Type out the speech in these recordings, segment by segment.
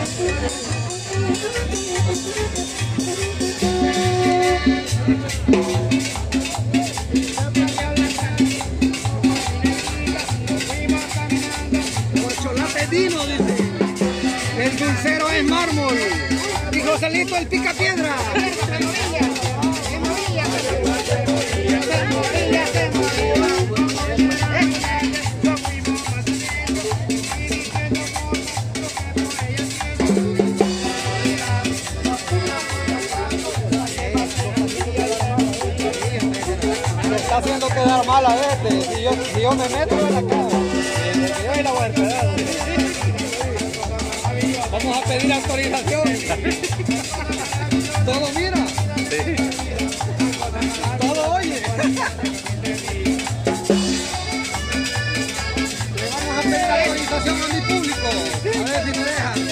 Dino, dice. El dulcero es mármol. Y Joselito el pica piedra. Me está haciendo quedar mal a este. Si yo me meto en la cara. Yo y la vuelta, ¿verdad? Vamos a pedir autorización. Todo mira. Sí. Todo oye. Le vamos a pedir autorización a mi público. A ver si me dejan.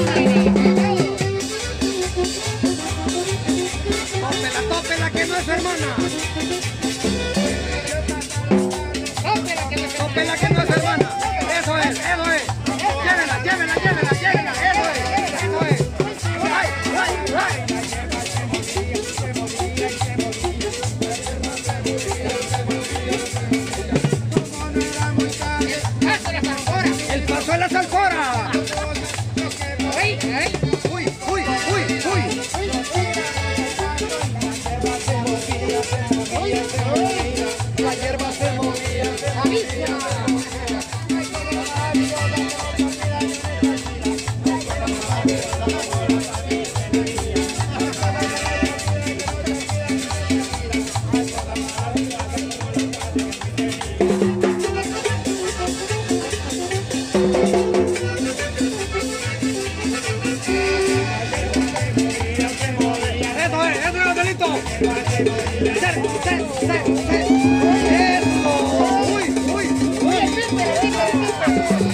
Tópela que no es hermana. Tópela que no es hermana. Eso es. Llévela. Eso es. Ay. El paso de la salfora. Uy. La hierba se movía. Eso. Uy.